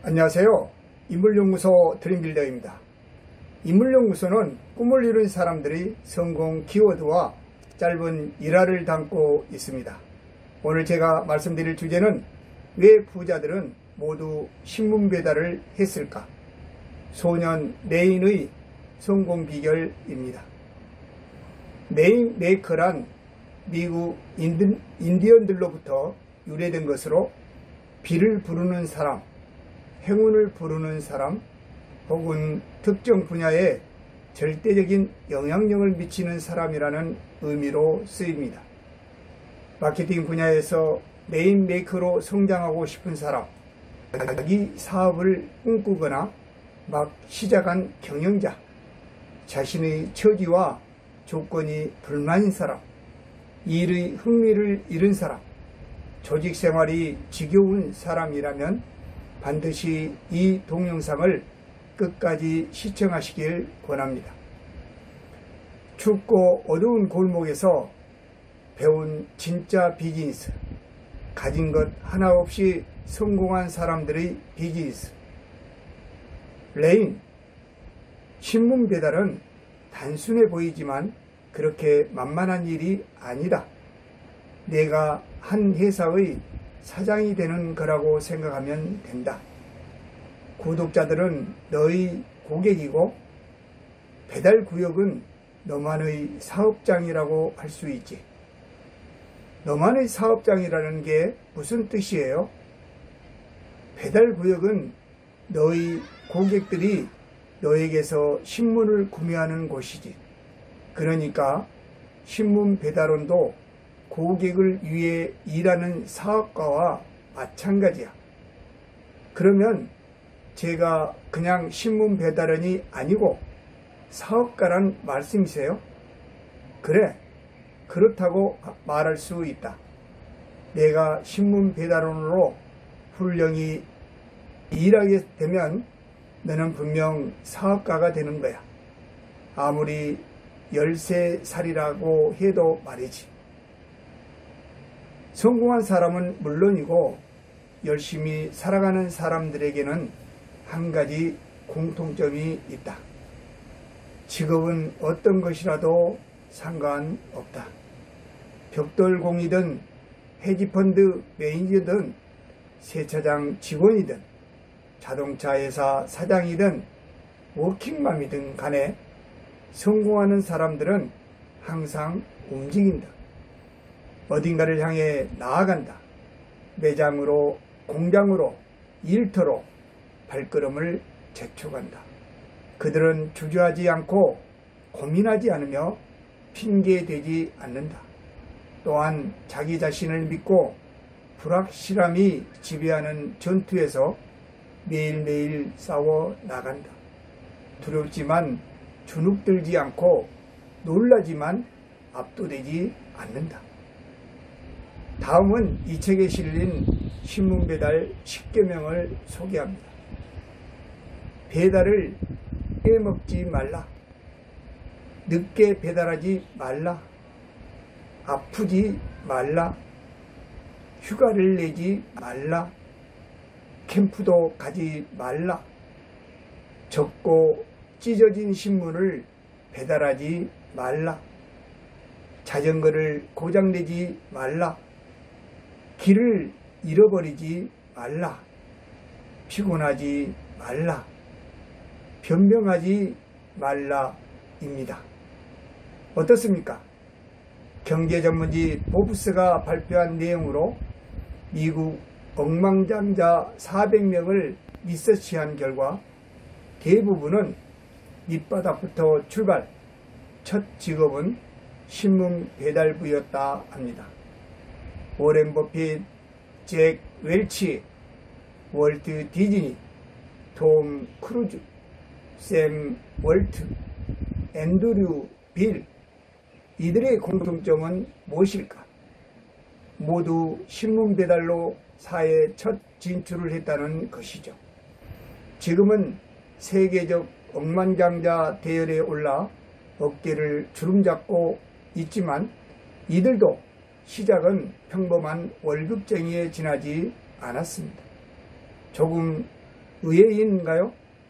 안녕하세요. 인물연구소 드림빌더입니다. 인물연구소는 꿈을 이룬 사람들의 성공 키워드와 짧은 일화를 담고 있습니다. 오늘 제가 말씀드릴 주제는 왜 부자들은 모두 신문 배달을 했을까? 소년 레인의 성공 비결입니다. 레인 메이커란 미국 인디언들로부터 유래된 것으로 비를 부르는 사람, 행운을 부르는 사람, 혹은 특정 분야에 절대적인 영향력을 미치는 사람이라는 의미로 쓰입니다. 마케팅 분야에서 레인메이커로 성장하고 싶은 사람, 자기 사업을 꿈꾸거나 막 시작한 경영자, 자신의 처지와 조건이 불만인 사람, 일의 흥미를 잃은 사람, 조직 생활이 지겨운 사람이라면 반드시 이 동영상을 끝까지 시청하시길 권합니다. 춥고 어두운 골목에서 배운 진짜 비즈니스, 가진 것 하나 없이 성공한 사람들의 비즈니스. 레인, 신문 배달은 단순해 보이지만 그렇게 만만한 일이 아니다. 내가 한 회사의 사장이 되는 거라고 생각하면 된다. 구독자들은 너의 고객이고 배달구역은 너만의 사업장이라고 할 수 있지. 너만의 사업장이라는 게 무슨 뜻이에요? 배달구역은 너의 고객들이 너에게서 신문을 구매하는 곳이지. 그러니까 신문 배달원도 고객을 위해 일하는 사업가와 마찬가지야. 그러면 제가 그냥 신문 배달원이 아니고 사업가란 말씀이세요? 그래, 그렇다고 말할 수 있다. 내가 신문 배달원으로 훌륭히 일하게 되면 너는 분명 사업가가 되는 거야. 아무리 13살이라고 해도 말이지. 성공한 사람은 물론이고 열심히 살아가는 사람들에게는 한 가지 공통점이 있다. 직업은 어떤 것이라도 상관없다. 벽돌공이든 헤지펀드 매니저든 세차장 직원이든 자동차 회사 사장이든 워킹맘이든 간에 성공하는 사람들은 항상 움직인다. 어딘가를 향해 나아간다. 매장으로, 공장으로, 일터로 발걸음을 재촉한다. 그들은 주저하지 않고 고민하지 않으며 핑계대지 않는다. 또한 자기 자신을 믿고 불확실함이 지배하는 전투에서 매일매일 싸워 나간다. 두렵지만 주눅들지 않고 놀라지만 압도되지 않는다. 다음은 이 책에 실린 신문 배달 10계명을 소개합니다. 배달을 빼먹지 말라. 늦게 배달하지 말라. 아프지 말라. 휴가를 내지 말라. 캠프도 가지 말라. 적고 찢어진 신문을 배달하지 말라. 자전거를 고장내지 말라. 길을 잃어버리지 말라. 피곤하지 말라. 변명하지 말라입니다. 어떻습니까? 경제전문지 포브스가 발표한 내용으로 미국 억만장자 400명을 리서치한 결과 대부분은 밑바닥부터 출발, 첫 직업은 신문 배달부였다 합니다. 워렌 버핏, 잭 웰치, 월트 디즈니, 톰 크루즈, 샘 월트, 앤드류 빌, 이들의 공통점은 무엇일까? 모두 신문 배달로 사회 첫 진출을 했다는 것이죠. 지금은 세계적 억만장자 대열에 올라 어깨를 주름잡고 있지만 이들도 시작은 평범한 월급쟁이에 지나지 않았습니다. 조금 의외인가요?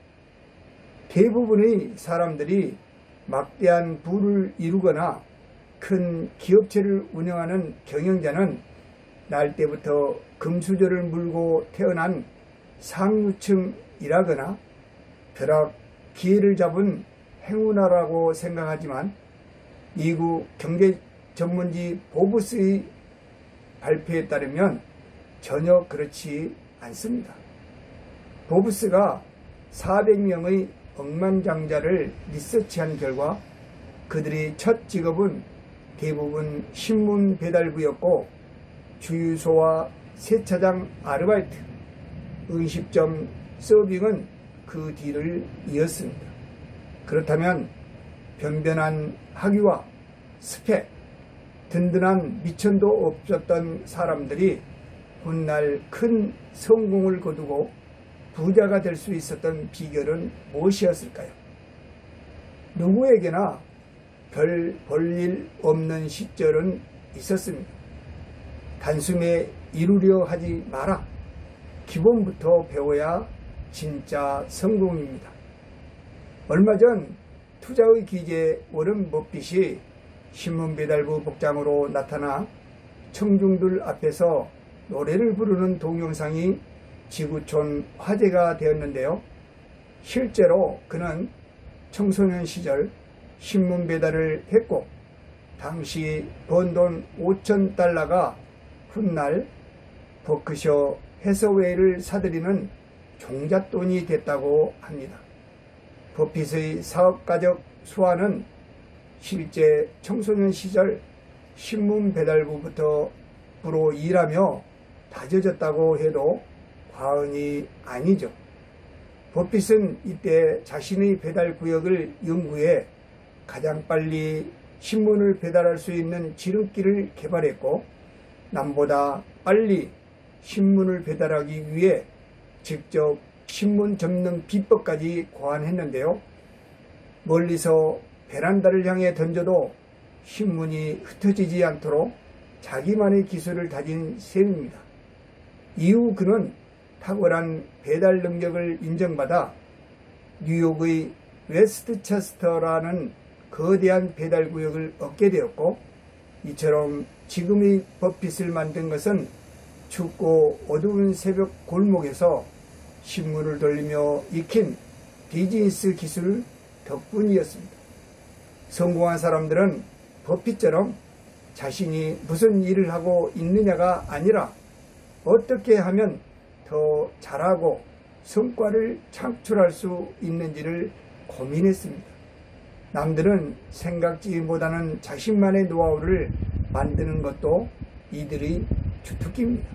대부분의 사람들이 막대한 부를 이루거나 큰 기업체를 운영하는 경영자는 날 때부터 금수저를 물고 태어난 상류층이라거나 벼락 기회를 잡은 행운아라고 생각하지만 미국 경제 전문지 포브스의 발표에 따르면 전혀 그렇지 않습니다. 포브스가 400명의 억만장자를 리서치한 결과 그들의 첫 직업은 대부분 신문 배달부였고 주유소와 세차장 아르바이트, 음식점 서빙은 그 뒤를 이었습니다. 그렇다면 변변한 학위와 스펙, 든든한 미천도 없었던 사람들이 훗날 큰 성공을 거두고 부자가 될 수 있었던 비결은 무엇이었을까요? 누구에게나 별 볼일 없는 시절은 있었습니다. 단숨에 이루려 하지 마라. 기본부터 배워야 진짜 성공입니다. 얼마 전 투자의 기재 워런 버핏이 신문배달부 복장으로 나타나 청중들 앞에서 노래를 부르는 동영상이 지구촌 화제가 되었는데요. 실제로 그는 청소년 시절 신문 배달을 했고 당시 번 돈 5,000달러가 훗날 버크셔 해서웨이를 사들이는 종잣돈이 됐다고 합니다. 버핏의 사업가적 수완은 실제 청소년 시절 신문 배달부부터 일하며 다져졌다고 해도 과언이 아니죠. 버핏은 이때 자신의 배달 구역을 연구해 가장 빨리 신문을 배달할 수 있는 지름길을 개발했고 남보다 빨리 신문을 배달하기 위해 직접 신문 접는 비법까지 고안했는데요. 멀리서 베란다를 향해 던져도 신문이 흩어지지 않도록 자기만의 기술을 다진 셈입니다. 이후 그는 탁월한 배달 능력을 인정받아 뉴욕의 웨스트체스터라는 거대한 배달 구역을 얻게 되었고 이처럼 지금의 버핏을 만든 것은 춥고 어두운 새벽 골목에서 신문을 돌리며 익힌 비즈니스 기술 덕분이었습니다. 성공한 사람들은 버핏처럼 자신이 무슨 일을 하고 있느냐가 아니라 어떻게 하면 더 잘하고 성과를 창출할 수 있는지를 고민했습니다. 남들은 생각지보다는 자신만의 노하우를 만드는 것도 이들의 주특기입니다.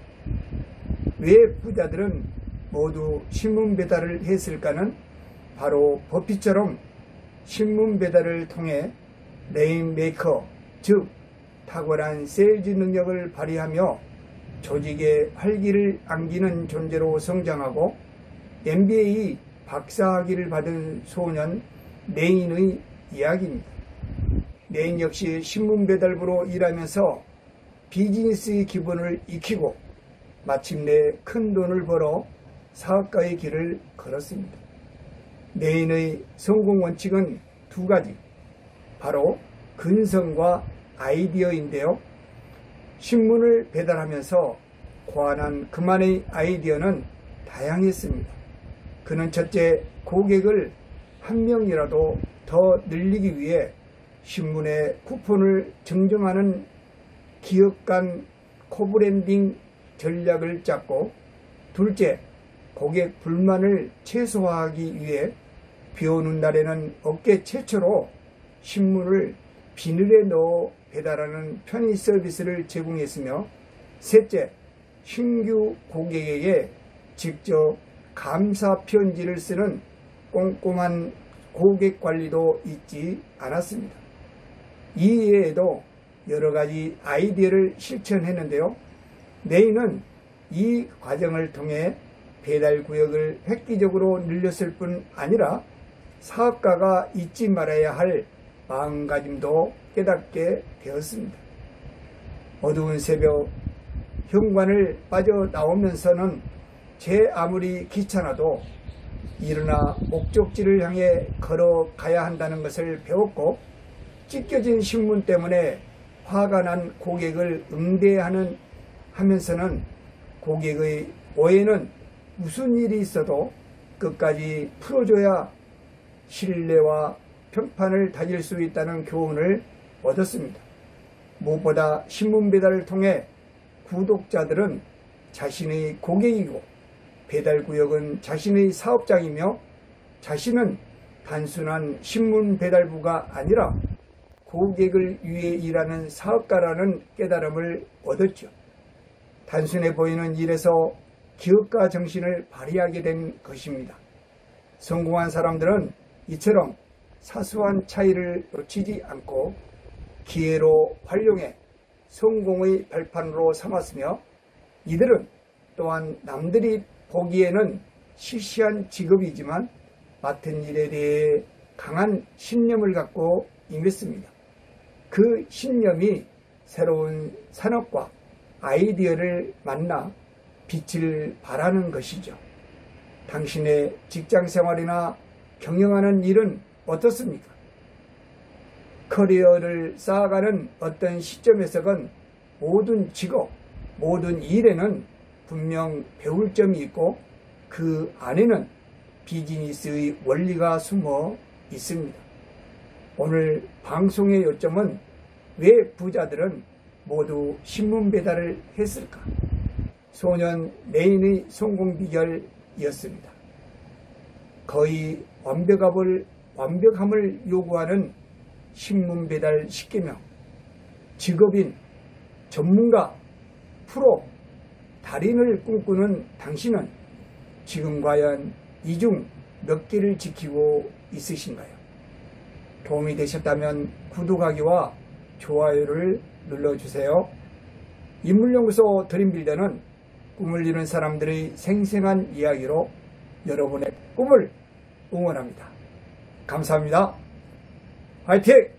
왜 부자들은 모두 신문 배달을 했을까는 바로 버핏처럼 신문 배달을 통해 레인메이커, 즉 탁월한 세일즈 능력을 발휘하며 조직의 활기를 안기는 존재로 성장하고 MBA 박사학위를 받은 소년 레인의 이야기입니다. 레인 역시 신문 배달부로 일하면서 비즈니스의 기본을 익히고 마침내 큰 돈을 벌어 사업가의 길을 걸었습니다. 레인의 성공 원칙은 두 가지, 바로 근성과 아이디어인데요. 신문을 배달하면서 고안한 그만의 아이디어는 다양했습니다. 그는 첫째, 고객을 한 명이라도 더 늘리기 위해 신문의 쿠폰을 증정하는 기업 간 코브랜딩 전략을 짰고, 둘째, 고객 불만을 최소화하기 위해 비 오는 날에는 업계 최초로 신문을 비닐에 넣어 배달하는 편의 서비스를 제공했으며, 셋째, 신규 고객에게 직접 감사 편지를 쓰는 꼼꼼한 고객 관리도 잊지 않았습니다. 이외에도 여러 가지 아이디어를 실천했는데요. 레인은 이 과정을 통해 배달 구역을 획기적으로 늘렸을 뿐 아니라 사업가가 잊지 말아야 할 마음가짐도 깨닫게 되었습니다. 어두운 새벽 현관을 빠져나오면서는 제 아무리 귀찮아도 일어나 목적지를 향해 걸어가야 한다는 것을 배웠고, 찢겨진 신문 때문에 화가 난 고객을 응대하면서는 고객의 오해는 무슨 일이 있어도 끝까지 풀어줘야 신뢰와 평판을 다질 수 있다는 교훈을 얻었습니다. 무엇보다 신문 배달을 통해 구독자들은 자신의 고객이고, 배달구역은 자신의 사업장이며, 자신은 단순한 신문 배달부가 아니라 고객을 위해 일하는 사업가라는 깨달음을 얻었죠. 단순해 보이는 일에서 기업가 정신을 발휘하게 된 것입니다. 성공한 사람들은 이처럼 사소한 차이를 놓치지 않고 기회로 활용해 성공의 발판으로 삼았으며, 이들은 또한 남들이 보기에는 시시한 직업이지만 맡은 일에 대해 강한 신념을 갖고 임했습니다. 그 신념이 새로운 산업과 아이디어를 만나 빛을 발하는 것이죠. 당신의 직장생활이나 경영하는 일은 어떻습니까? 커리어를 쌓아가는 어떤 시점에서건 모든 직업, 모든 일에는 분명 배울 점이 있고, 그 안에는 비즈니스의 원리가 숨어 있습니다. 오늘 방송의 요점은 왜 부자들은 모두 신문 배달을 했을까? 소년 레인의 성공 비결이었습니다. 거의 완벽함을 요구하는 신문 배달 10개명, 직업인, 전문가, 프로, 달인을 꿈꾸는 당신은 지금 과연 이 중 몇 개를 지키고 있으신가요? 도움이 되셨다면 구독하기와 좋아요를 눌러주세요. 인물연구소 드림빌더는 꿈을 이룬 사람들의 생생한 이야기로 여러분의 꿈을 응원합니다. 감사합니다. 화이팅!